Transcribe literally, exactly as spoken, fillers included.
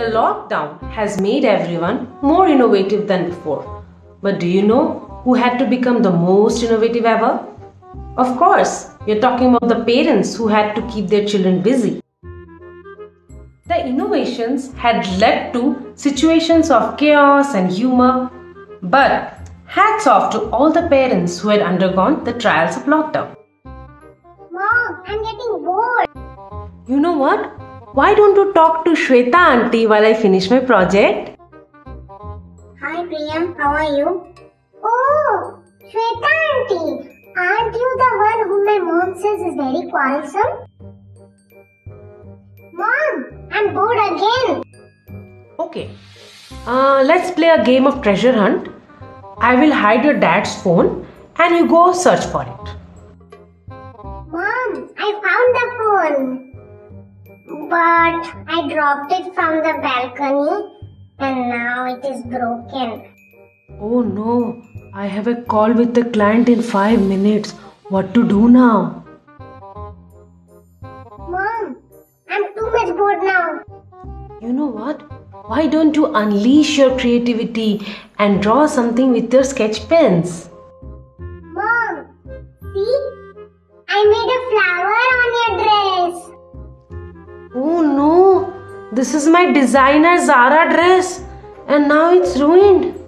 The lockdown has made everyone more innovative than before. But do you know who had to become the most innovative ever? Of course, we're talking about the parents who had to keep their children busy. The innovations had led to situations of chaos and humor, but hats off to all the parents who had undergone the trials of lockdown. Mom, I'm getting bored. You know what? Why don't you talk to Shweta auntie while I finish my project? Hi Priyam, how are you? Oh, Shweta auntie, aren't you the one whom my mom says is very quarrelsome? Mom, I'm bored again. Okay, uh, let's play a game of treasure hunt. I will hide your dad's phone and you go search for it. Mom, I found the phone. But I dropped it from the balcony and now it is broken. Oh no, I have a call with the client in five minutes. What to do now? Mom, I'm too much bored now. You know what? Why don't you unleash your creativity and draw something with your sketch pens? Mom, see? I made a flower on your dress. Oh no, this is my designer Zara dress and now it's ruined.